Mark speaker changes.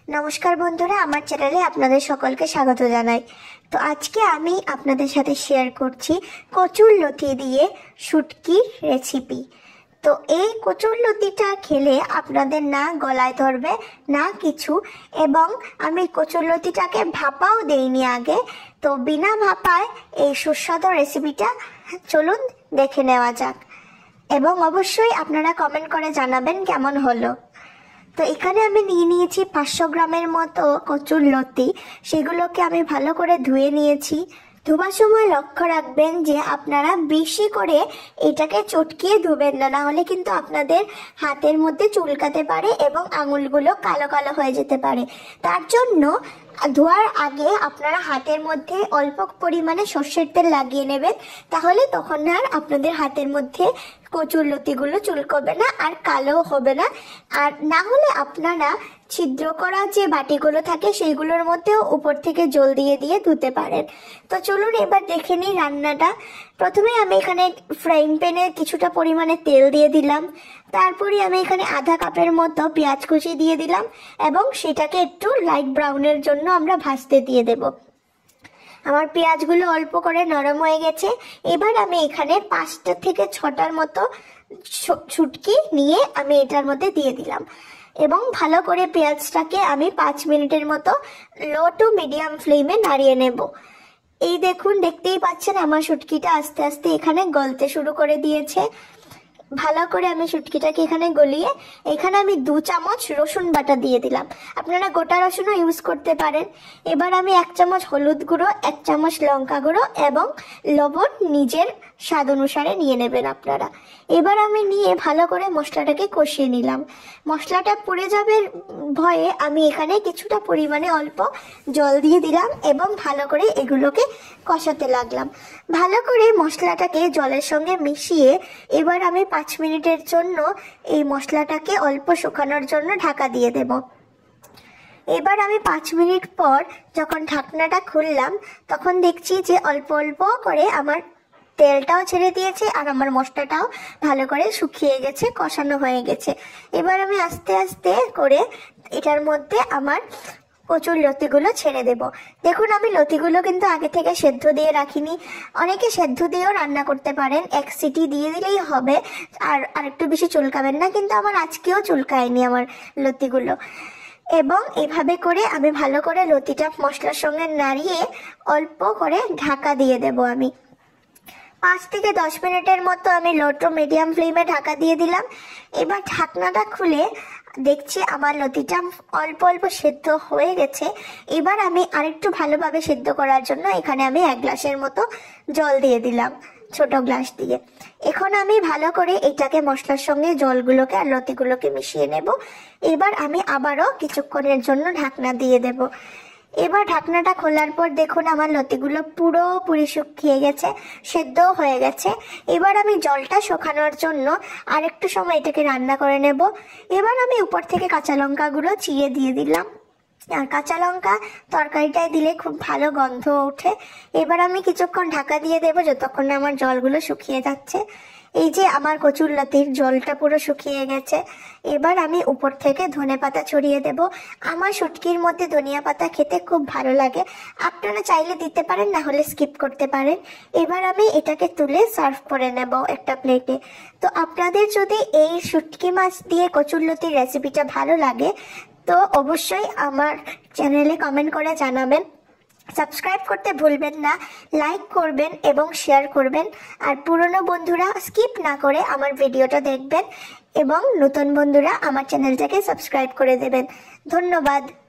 Speaker 1: নমস্কার বন্ধুরা, আমার চ্যানেলে আপনাদের সকলকে স্বাগত জানাই। তো আজকে আমি আপনাদের সাথে শেয়ার করছি কচুরলতি দিয়ে শুটকির রেসিপি। তো এই কচুরলতিটা খেলে আপনাদের না গলায় ধরবে না কিছু, এবং আমি কচুরলতিটাকে ভাপাও দেইনি আগে। তো বিনা ভাপায় এই সুস্বাদু রেসিপিটা চলুন দেখে নেওয়া যাক, এবং অবশ্যই আপনারা কমেন্ট করে জানাবেন কেমন হলো। তো এখানে আমি নিয়ে নিয়েছি 500 গ্রামের মতো কচুরলতি। সেগুলোকে আমি ভালো করে ধুয়ে নিয়েছি। ধোবার সময় লক্ষ্য রাখবেন যে আপনারা বেশি করে এটাকে চটকিয়ে ধুবেন না, নাহলে কিন্তু আপনাদের হাতের মধ্যে চুলকাতে পারে এবং আঙুলগুলো কালো কালো হয়ে যেতে পারে। তার জন্য ধোয়ার আগে আপনারা হাতের মধ্যে অল্প পরিমাণে সর্ষের তেল লাগিয়ে নেবেন, তাহলে তখন আর আপনাদের হাতের মধ্যে কচুরলতিগুলো চুলকবে না আর কালো হবে না। আর না হলে আপনারা ছিদ্র করা যে বাটিগুলো থাকে সেইগুলোর মধ্যেও উপর থেকে জল দিয়ে দিয়ে ধুতে পারেন। তো চলুন এবার দেখে নিই রান্নাটা। প্রথমে আমি এখানে ফ্রাইং প্যানে কিছুটা পরিমাণে তেল দিয়ে দিলাম। তারপরে আমি এখানে আধা কাপের মতো পেঁয়াজ কুচি দিয়ে দিলাম, এবং সেটাকে একটু লাইট ব্রাউনের জন্য আমরা ভাজতে দিয়ে দেব। আমার পেঁয়াজগুলো অল্প করে নরম হয়ে গেছে। এবার আমি এখানে 5টা থেকে 6টার মতো শুটকি নিয়ে আমি এটার মধ্যে দিয়ে দিলাম, এবং ভালো করে পেঁয়াজটাকে আমি 5 মিনিটের মতো লো টু মিডিয়াম ফ্লেমে নাড়িয়ে নেব। এই দেখুন, দেখতেই পাচ্ছেন আমার শুটকিটা আস্তে আস্তে এখানে গলতে শুরু করে দিয়েছে। ভালো করে আমি শুটকিটাকে এখানে গলিয়ে এখানে আমি 2 চামচ রসুন বাটা দিয়ে দিলাম। আপনারা গোটা রসুনও ইউজ করতে পারেন। এবার আমি 1 চামচ হলুদ গুঁড়ো, 1 চামচ লঙ্কা গুঁড়ো এবং লবণ নিজের স্বাদ অনুসারে নিয়ে নেবেন আপনারা। এবার আমি নিয়ে ভালো করে মশলাটাকে কষিয়ে নিলাম। মশলাটা পুড়ে যাবে ভয়ে আমি এখানে কিছুটা পরিমাণে অল্প জল দিয়ে দিলাম, এবং ভালো করে এগুলোকে কষাতে লাগলাম। ভালো করে মশলাটাকে জলের সঙ্গে মিশিয়ে এবার আমি 5 মিনিটের জন্য এই মশলাটাকে অল্প শুকানোর জন্য ঢাকা দিয়ে দেব। এবার আমি 5 মিনিট পর যখন ঢাকনাটা খুললাম, তখন দেখছি যে অল্প অল্প করে আমার তেলটাও ছেড়ে দিয়েছে আর আমার মশলাটাও ভালো করে শুকিয়ে গেছে, কষানো হয়ে গেছে। এবার আমি আস্তে আস্তে করে এটার মধ্যে আমার কচুর লতিগুলো ছেড়ে দেব। দেখুন, আমি লতিগুলো কিন্তু আগে থেকে সেদ্ধ দিয়ে রাখিনি। অনেকে সেদ্ধ দিয়েও রান্না করতে পারেন, 1 সিটি দিয়ে দিলেই হবে, আর একটু বেশি চুলকাবেন না। কিন্তু আমার আজকেও চুলকায়নি আমার লতিগুলো। এবং এভাবে করে আমি ভালো করে লতিটা মশলার সঙ্গে নাড়িয়ে অল্প করে ঢাকা দিয়ে দেব। আমি 5 থেকে 10 মিনিটের মতো আমি লো টু মিডিয়াম ফ্লেমে ঢাকা দিয়ে দিলাম। এবার ঢাকনাটা খুলে দেখছি আমার লতিটা অল্প অল্প সেদ্ধ হয়ে গেছে। এবার আমি আরেকটু ভালোভাবে সেদ্ধ করার জন্য এখানে আমি 1 গ্লাসের মতো জল দিয়ে দিলাম, ছোট গ্লাস দিয়ে। এখন আমি ভালো করে এটাকে মশলার সঙ্গে জলগুলোকে আর লতিগুলোকে মিশিয়ে নেব। এবার আমি আবারও কিছুক্ষণের জন্য ঢাকনা দিয়ে দেব। এবার ঢাকনাটা খোলার পর দেখুন আমার লতিগুলো পুরোপুরি শুকিয়ে গেছে, সেদ্ধও হয়ে গেছে। এবার আমি জলটা শুকানোর জন্য আর একটু সময় এটাকে রান্না করে নেব। এবার আমি উপর থেকে কাঁচা লঙ্কাগুলো চিড়ে দিয়ে দিলাম, আর কাঁচা লঙ্কা তরকারিটায় দিলে খুব ভালো গন্ধ ওঠে। এবার আমি কিছুক্ষণ ঢাকা দিয়ে দেবো যতক্ষণ আমার জলগুলো শুকিয়ে যাচ্ছে। এই যে আমার কচুরলতির জলটা পুরো শুকিয়ে গেছে। এবার আমি উপর থেকে ধনেপাতা ছড়িয়ে দেব। আমার শুটকির মধ্যে ধনিয়া পাতা খেতে খুব ভালো লাগে, আপনারা চাইলে দিতে পারেন, না হলে স্কিপ করতে পারেন। এবার আমি এটাকে তুলে সার্ভ করে নেব একটা প্লেটে। তো আপনাদের যদি এই শুটকি মাছ দিয়ে কচুরলতির রেসিপিটা ভালো লাগে তো অবশ্যই আমার চ্যানেলে কমেন্ট করে জানাবেন। সাবস্ক্রাইব করতে ভুলবেন না, লাইক করবেন এবং শেয়ার করবেন। আর পুরনো বন্ধুরা স্কিপ না করে আমার ভিডিওটা দেখবেন, এবং নতুন বন্ধুরা আমার চ্যানেলটাকে সাবস্ক্রাইব করে দেবেন। ধন্যবাদ।